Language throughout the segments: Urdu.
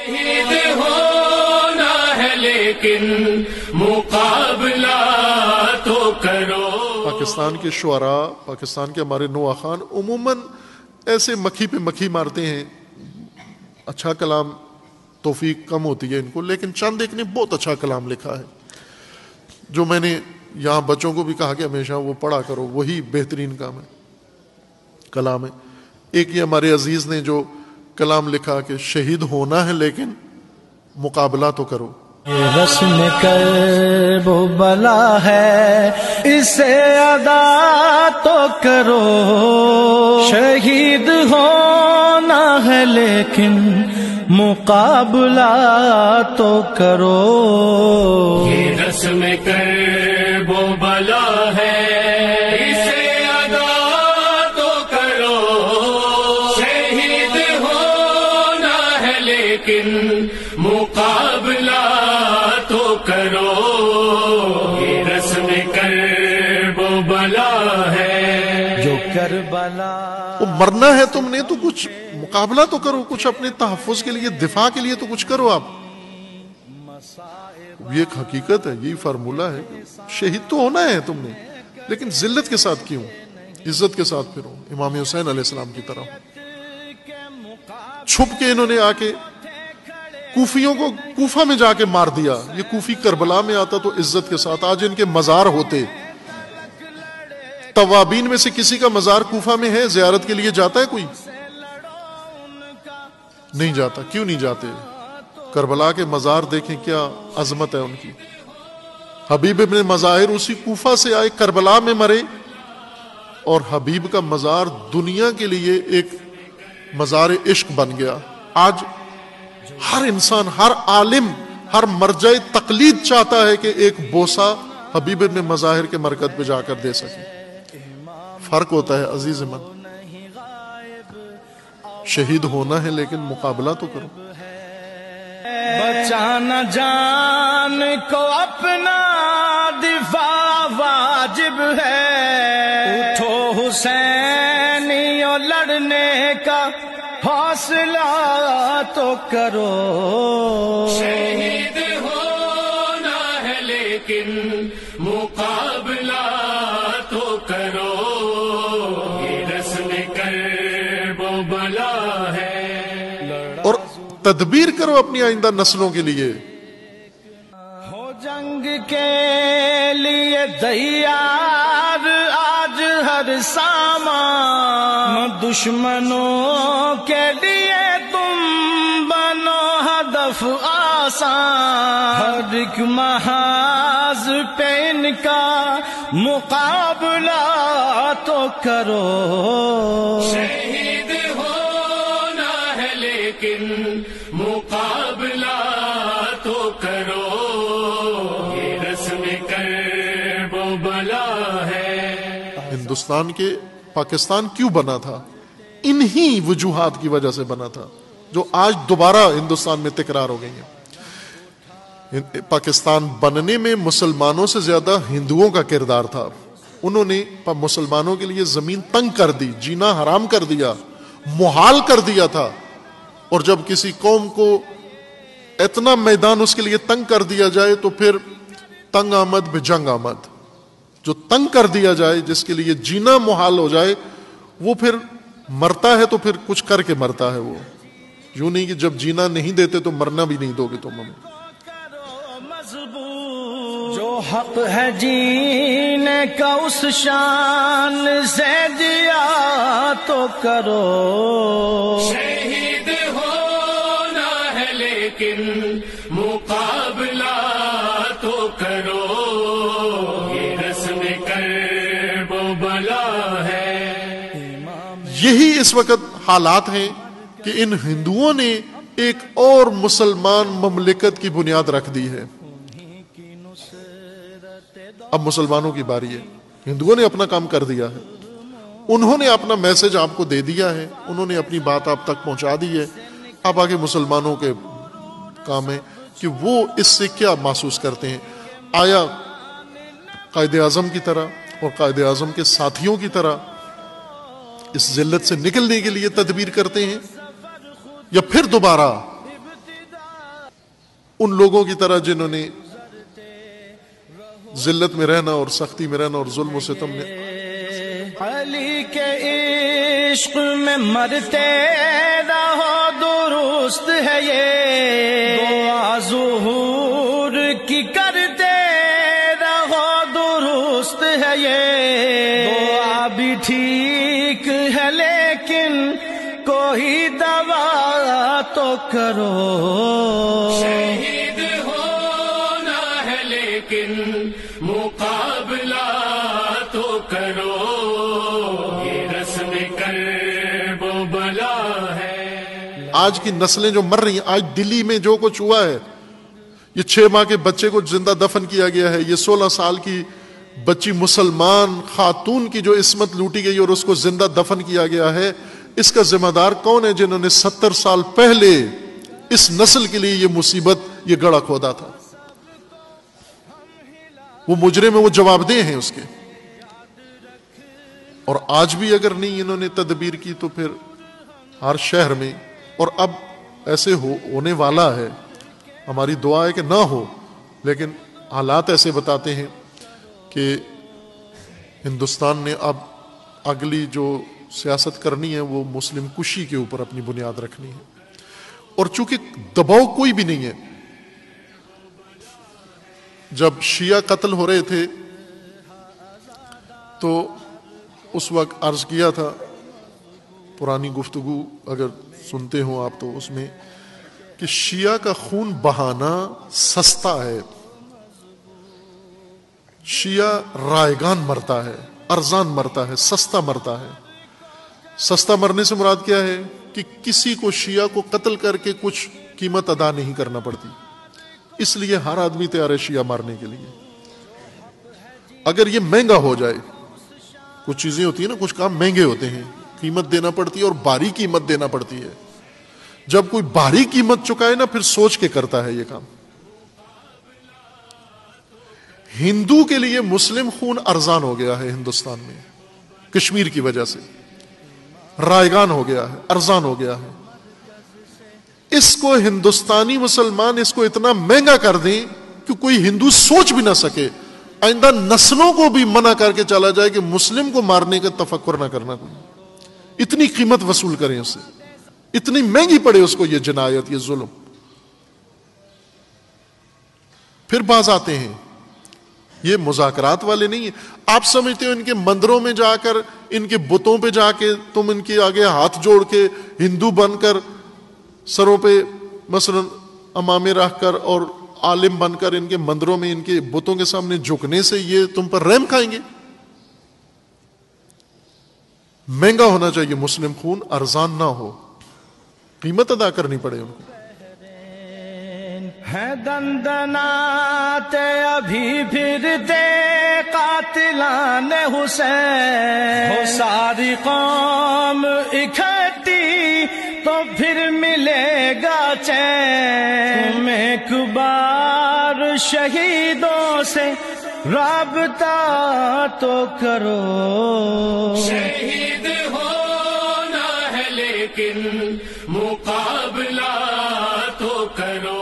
شہید ہونا ہے لیکن مقابلہ تو کرو. پاکستان کے شعراء، پاکستان کے ہمارے نواخوان عموماً ایسے مکھی پہ مکھی مارتے ہیں. اچھا کلام توفیق کم ہوتی ہے ان کو، لیکن چند ایک نے بہت اچھا کلام لکھا ہے جو میں نے یہاں بچوں کو بھی کہا کہ ہمیشہ وہ پڑھا کرو، وہی بہترین کام ہے، کلام ہے. ایک یہ ہمارے عزیز نے جو کلام لکھا کہ شہید ہونا ہے لیکن مقابلہ تو کرو. رسم کرب و بلا ہے اسے ادا تو کرو، شہید ہونا ہے لیکن مقابلہ تو کرو. یہ رسم کرب و بلا ہے اسے ادا تو کرو، شہید ہونا ہے لیکن مقابلہ تو کرو. یہ رسم کرب و بلا ہے جو کربلا. وہ مرنا ہے تم نے تو کچھ مقابلہ تو کرو، کچھ اپنے تحفظ کے لیے، دفاع کے لیے تو کچھ کرو. آپ یہ ایک حقیقت ہے، یہی فارمولہ ہے. شہید تو ہونا ہے تم نے، لیکن ذلت کے ساتھ کیوں، عزت کے ساتھ پھرو. امام حسین علیہ السلام کی طرح چھپ کے انہوں نے آ کے کوفیوں کو کوفہ میں جا کے مار دیا. یہ کوفی کربلا میں آتا تو عزت کے ساتھ آج ان کے مزار ہوتے. توابین میں سے کسی کا مزار کوفہ میں ہے؟ زیارت کے لیے جاتا ہے کوئی؟ نہیں جاتا. کیوں نہیں جاتے؟ کربلا کے مزار دیکھیں کیا عظمت ہے ان کی. حبیب ابن مظاہر اسی کوفہ سے آئے، کربلا میں مرے، اور حبیب کا مزار دنیا کے لیے ایک مزار عشق بن گیا. آج ہر انسان، ہر عالم، ہر مرجع تقلید چاہتا ہے کہ ایک بوسہ حبیب ابن مظاہر کے مرکز پہ جا کر دے سکے. فرق ہوتا ہے عزیز من. شہید ہونا ہے لیکن مقابلہ تو کرو. بچانا جان کو اپنا دفاع واجب ہے، اٹھو حسینیوں لڑنے کا حوصلہ تو کرو. شہید ہونا ہے لیکن مقابلہ تو کرو. یہ رسم کرب و بلا ہے. اور تدبیر کرو اپنی آئندہ نسلوں کے لیے. ہو جنگ کے لیے تیار آج ہر سامان، دشمنوں کے لیے تم بنو ہدف آسان. ہر ایک محاذ پہ ان کا مقابلہ تو کرو. شہید ہونا ہے لیکن مقابلہ تو کرو. یہ رسم کرب و بلا ہے. ہندوستان کے پاکستان کیوں بنا تھا؟ انہی وجوہات کی وجہ سے بنا تھا جو آج دوبارہ ہندوستان میں تکرار ہو گئی ہیں. پاکستان بننے میں مسلمانوں سے زیادہ ہندوؤں کا کردار تھا. انہوں نے مسلمانوں کے لیے زمین تنگ کر دی، جینا حرام کر دیا، محال کر دیا تھا. اور جب کسی قوم کو اتنا میدان اس کے لیے تنگ کر دیا جائے تو پھر تنگ آمد بے جنگ آمد. جو تنگ کر دیا جائے، جس کے لیے جینا محال ہو جائے، وہ پھر مرتا ہے تو پھر کچھ کر کے مرتا ہے. وہ یوں نہیں کہ جب جینا نہیں دیتے تو مرنا بھی نہیں دو گے تم ہمیں. جو حق ہے جینے کا اس شان سے دیا تو کرو. شہید ہونا ہے لیکن مقابلہ تو کرو. یہ رسم کرب و بلا ہے. یہی اس وقت حالات ہیں کہ ان ہندوؤں نے ایک اور مسلمان مملکت کی بنیاد رکھ دی ہے. اب مسلمانوں کی باری ہے. ہندوؤں نے اپنا کام کر دیا ہے، انہوں نے اپنا میسج آپ کو دے دیا ہے، انہوں نے اپنی بات آپ تک پہنچا دی ہے. اب آگے مسلمانوں کے کام ہے کہ وہ اس سے کیا محسوس کرتے ہیں. آیا قائد اعظم کی طرح اور قائد اعظم کے ساتھیوں کی طرح اس ذلت سے نکلنے کے لیے تدبیر کرتے ہیں، یا پھر دوبارہ ان لوگوں کی طرح جنہوں نے ذلت میں رہنا اور سختی میں رہنا اور ظلم و ستم نے. علی کے عشق میں مرتے رہو درست ہے یہ دعا ظہور کی کرتے رہو درست ہے یہ دعا بھی ٹھیک ہے لیکن کوئی دوا تو کرو. شہید ہونا ہے لیکن مقابلہ تو کرو. یہ رسم کرب و بلا ہے. آج کی نسلیں جو مر رہی ہیں، آج دلی میں جو کچھ ہوا ہے، یہ 6 ماہ کے بچے کو زندہ دفن کیا گیا ہے، یہ 16 سال کی بچی مسلمان خاتون کی جو عصمت لوٹی گئی اور اس کو زندہ دفن کیا گیا ہے، اس کا ذمہ دار کون ہے؟ جنہوں نے 70 سال پہلے اس نسل کے لیے یہ مصیبت، یہ گڑھا کھودا تھا. وہ مجرم ہیں، وہ جواب دہ ہیں اس کے. اور آج بھی اگر نہیں انہوں نے تدبیر کی تو پھر ہر شہر میں، اور اب ایسے ہونے والا ہے. ہماری دعا ہے کہ نہ ہو، لیکن حالات ایسے بتاتے ہیں کہ ہندوستان نے اب اگلی جو سیاست کرنی ہے وہ مسلم کشی کے اوپر اپنی بنیاد رکھنی ہے. اور چونکہ دباؤ کوئی بھی نہیں ہے، جب شیعہ قتل ہو رہے تھے تو اس وقت عرض کیا تھا، پرانی گفتگو اگر سنتے ہوں آپ تو اس میں، کہ شیعہ کا خون بہانا سستا ہے. شیعہ رائگان مرتا ہے، ارزان مرتا ہے، سستا مرتا ہے. سستا مرنے سے مراد کیا ہے؟ کہ کسی کو شیعہ کو قتل کر کے کچھ قیمت ادا نہیں کرنا پڑتی. اس لیے ہر آدمی تیار ہے شیعہ مارنے کے لیے. اگر یہ مہنگا ہو جائے، کچھ چیزیں ہوتی ہیں نا، کچھ کام مہنگے ہوتے ہیں، قیمت دینا پڑتی ہے اور بھاری قیمت دینا پڑتی ہے. جب کوئی بھاری قیمت چکائے نا، پھر سوچ کے کرتا ہے یہ کام. ہندو کے لیے مسلم خون ارزان ہو گیا ہے ہندوستان میں، کشمیر کی وجہ سے رائگان ہو گیا ہے، ارزان ہو گیا ہے. اس کو ہندوستانی مسلمان اس کو اتنا مہنگا کر دیں کہ کوئی ہندو سوچ بھی نہ سکے، آئندہ نسلوں کو بھی منع کر کے چلا جائے کہ مسلم کو مارنے کا تفکر نہ کرنا. اتنی قیمت وصول کریں اس سے، اتنی مہنگی پڑے اس کو یہ جنایت، یہ ظلم. پھر باز آتے ہیں، یہ مذاکرات والے نہیں ہیں. آپ سمجھتے ہو ان کے مندروں میں جا کر، ان کے بتوں پہ جا کے تم ان کے آگے ہاتھ جوڑ کے ہندو بن کر، سروں پہ مثلا امامے رکھ کر اور عالم بن کر ان کے مندروں میں ان کے بتوں کے سامنے جھکنے سے یہ تم پر رحم کھائیں گے؟ مہنگا ہونا چاہیے مسلم خون، ارزان نہ ہو، قیمت ادا کرنی پڑے ان کو. ہے دندناتے ابھی پھرتے قاتلان حسین، ہو ساری قوم اکٹھی تو پھر ملے گا چین. تم ایک بار شہیدوں سے رابطہ تو کرو. شہید ہونا ہے لیکن مقابلہ تو کرو.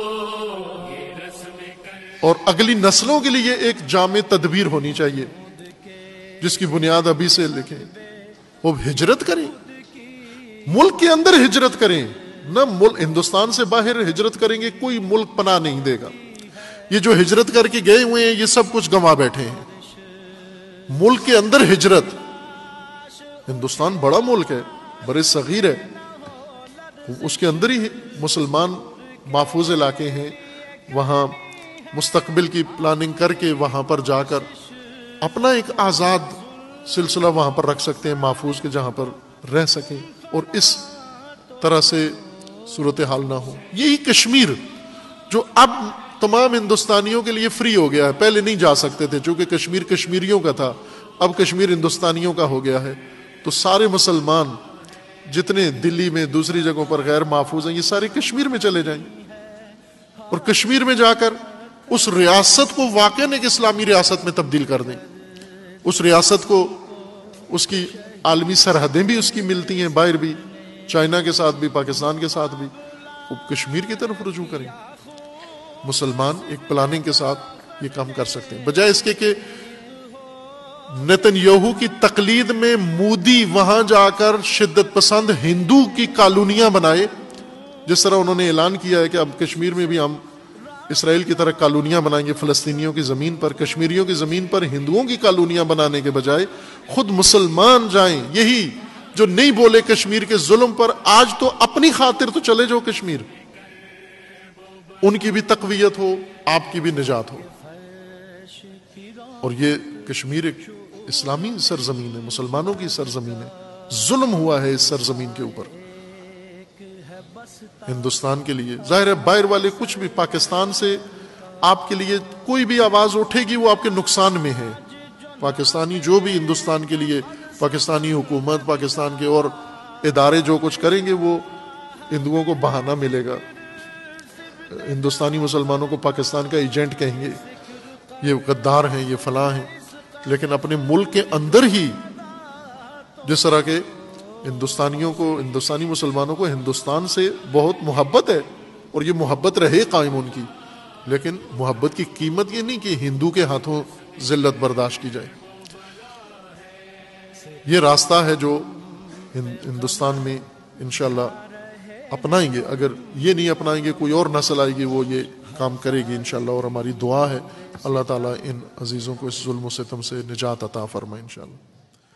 اور اگلی نسلوں کے لیے ایک جامع تدبیر ہونی چاہیے جس کی بنیاد ابھی سے لکھیں. وہ ہجرت کریں، ملک کے اندر ہجرت کریں، نہ ملک ہندوستان سے باہر ہجرت کریں گے کوئی ملک پناہ نہیں دے گا. یہ جو ہجرت کر کے گئے ہوئے ہیں یہ سب کچھ گنوا بیٹھے ہیں. ملک کے اندر ہجرت، ہندوستان بڑا ملک ہے، بڑے صغیر ہے، اس کے اندر ہی مسلمان محفوظ علاقے ہیں. وہاں مستقبل کی پلاننگ کر کے وہاں پر جا کر اپنا ایک آزاد سلسلہ وہاں پر رکھ سکتے ہیں، محفوظ کے جہاں پر رہ سکیں اور اس طرح سے صورتحال نہ ہو. یہی کشمیر جو اب تمام ہندوستانیوں کے لیے فری ہو گیا ہے، پہلے نہیں جا سکتے تھے چونکہ کشمیر کشمیریوں کا تھا، اب کشمیر ہندوستانیوں کا ہو گیا ہے. تو سارے مسلمان جتنے دلی میں دوسری جگہوں پر غیر محفوظ ہیں یہ سارے کشمیر میں چلے جائیں اور کشمیر میں جا کر اس ریاست کو واقعاً ایک اسلامی ریاست میں تبدیل کر دیں. اس ریاست کو اس کی عالمی سرحدیں بھی اس کی ملتی ہیں، باہر بھی، چائنا کے ساتھ بھی، پاکستان کے ساتھ بھی، وہ کشمیر کی طرف رجوع کریں. مسلمان ایک پلاننگ کے ساتھ یہ کام کر سکتے ہیں، بجائے اس کے کہ نیتن یاہو کی تقلید میں مودی وہاں جا کر شدت پسند ہندو کی کالونیاں بنائے، جس طرح انہوں نے اعلان کیا ہے کہ اب کشمیر میں بھی ہم اسرائیل کی طرح کالونیاں بنائیں گے فلسطینیوں کی زمین پر، کشمیریوں کی زمین پر ہندوؤں کی کالونیاں بنانے کے بجائے خود مسلمان جائیں، یہی جو نہیں بولے کشمیر کے ظلم پر، آج تو اپنی خاطر تو چلے جاؤ کشمیر، ان کی بھی تقویت ہو، آپ کی بھی نجات ہو۔ اور یہ کشمیر ایک اسلامی سرزمین ہے، مسلمانوں کی سرزمین ہے، ظلم ہوا ہے اس سرزمین کے اوپر۔ ہندوستان کے لیے ظاہر ہے باہر والے کچھ بھی، پاکستان سے آپ کے لیے کوئی بھی آواز اٹھے گی وہ آپ کے نقصان میں ہے، پاکستانی جو بھی ہندوستان کے لیے، پاکستانی حکومت، پاکستان کے اور ادارے جو کچھ کریں گے وہ ہندوؤں کو بہانہ ملے گا، ہندوستانی مسلمانوں کو پاکستان کا ایجنٹ کہیں گے، یہ غدار ہیں، یہ فلاں ہیں، لیکن اپنے ملک کے اندر ہی جس طرح کے ہندوستانیوں کو، ہندوستانی مسلمانوں کو ہندوستان سے بہت محبت ہے اور یہ محبت رہے قائم ان کی، لیکن محبت کی قیمت یہ نہیں کہ ہندو کے ہاتھوں ذلت برداشت کی جائے۔ یہ راستہ ہے جو ہندوستان میں انشاءاللہ اپنائیں گے، اگر یہ نہیں اپنائیں گے کوئی اور نسل آئے گی وہ یہ کام کرے گی انشاءاللہ، اور ہماری دعا ہے اللہ تعالیٰ ان عزیزوں کو اس ظلم و ستم سے نجات عطا فرمائے انشاءاللہ۔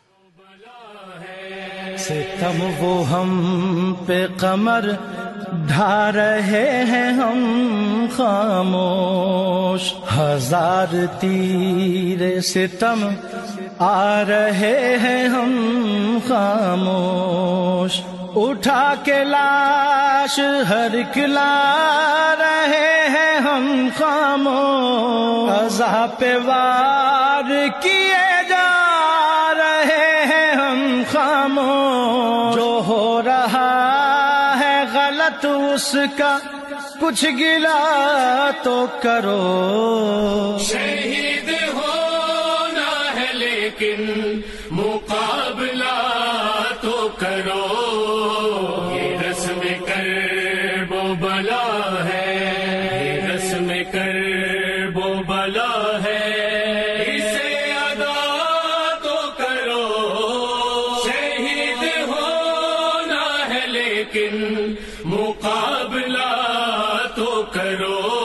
ستم وہ ہم پہ قمر ڈھا رہے ہیں ہم خاموش، ہزار تیر ستم آ رہے ہیں ہم خاموش، اٹھا کے لاش ہر کلا رہے ہیں ہم خاموش، قضا پہ وار کیے جا رہے ہیں ہم خاموش، جو ہو رہا ہے غلط اس کا کچھ گلا تو کرو، شہید ہونا ہے لیکن مقابلہ تو کرو، یہ رسم کرب و بلا ہے، یہ رسم کرب و بلا ہے، اسے ادا تو کرو، شہید ہونا ہے لیکن مقابلہ تو کرو۔